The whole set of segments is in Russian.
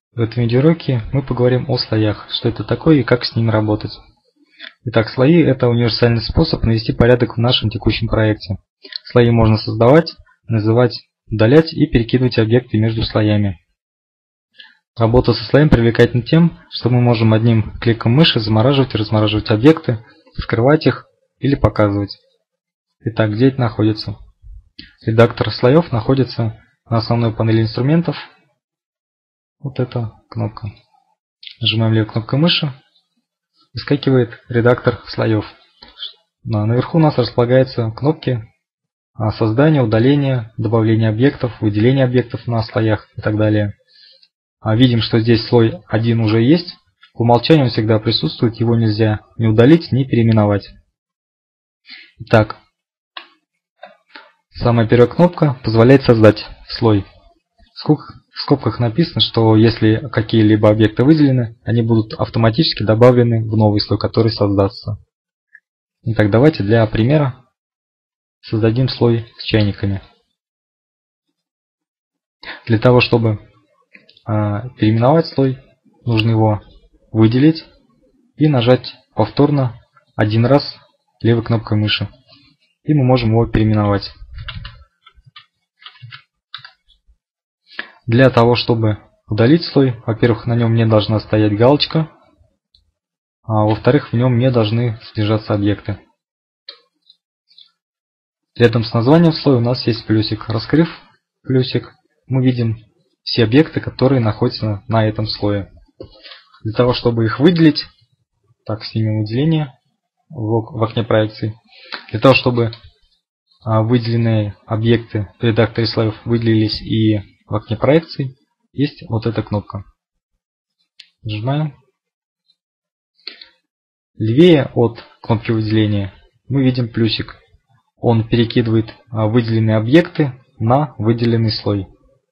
В этом видеоуроке мы поговорим о слоях, что это такое и как с ними работать. Итак, слои – это универсальный способ навести порядок в нашем текущем проекте. Слои можно создавать, называть, удалять и перекидывать объекты между слоями. Работа со слоем привлекательна тем, что мы можем одним кликом мыши замораживать и размораживать объекты, скрывать их или показывать. Итак, где это находится? Редактор слоев находится на основной панели инструментов. Вот эта кнопка. Нажимаем левой кнопкой мыши. Выскакивает редактор слоев. Наверху у нас располагаются кнопки создания, удаления, добавления объектов, выделения объектов на слоях и так далее. Видим, что здесь слой 1 уже есть. По умолчанию он всегда присутствует, его нельзя ни удалить, ни переименовать. Итак, самая первая кнопка позволяет создать слой. В скобках написано, что если какие-либо объекты выделены, они будут автоматически добавлены в новый слой, который создастся. Итак, давайте для примера создадим слой с чайниками. Для того, чтобы переименовать слой, нужно его выделить и нажать повторно один раз левой кнопкой мыши. И мы можем его переименовать. Для того, чтобы удалить слой, во-первых, на нем не должна стоять галочка, а во-вторых, в нем не должны содержаться объекты. Рядом с названием слоя у нас есть плюсик. Раскрыв плюсик, мы видим все объекты, которые находятся на этом слое. Для того, чтобы их выделить, так, снимем выделение в окне проекции. Для того, чтобы выделенные объекты в редакторе слоев выделились и в окне проекции, есть вот эта кнопка. Нажимаем. Левее от кнопки выделения мы видим плюсик. Он перекидывает выделенные объекты на выделенный слой.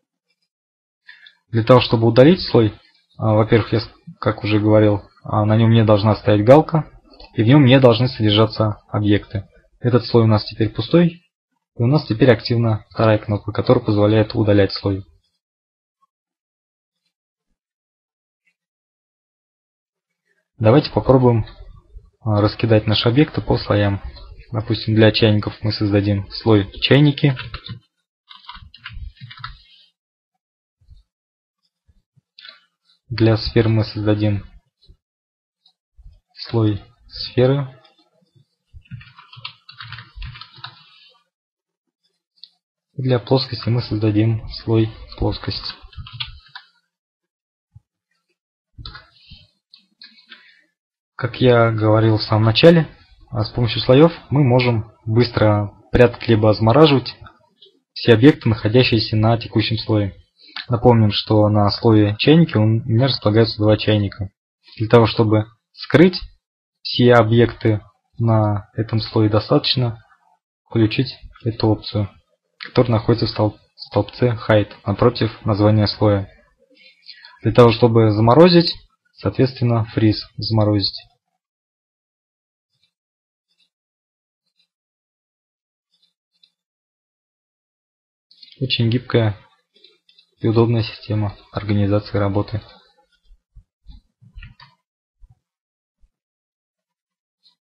Для того, чтобы удалить слой, во-первых, я, как уже говорил, на нем не должна стоять галка, и в нем не должны содержаться объекты. Этот слой у нас теперь пустой, и у нас теперь активна вторая кнопка, которая позволяет удалять слой. Давайте попробуем раскидать наши объекты по слоям. Допустим, для чайников мы создадим слой чайники. Для сфер мы создадим слой сферы. Для плоскости мы создадим слой плоскость. Как я говорил в самом начале, с помощью слоев мы можем быстро прятать либо замораживать все объекты, находящиеся на текущем слое. Напомним, что на слое чайники у меня располагаются два чайника. Для того, чтобы скрыть все объекты на этом слое, достаточно включить эту опцию, которая находится в столбце Hide напротив названия слоя. Для того, чтобы заморозить, соответственно, Freeze заморозить. Очень гибкая и удобная система организации работы.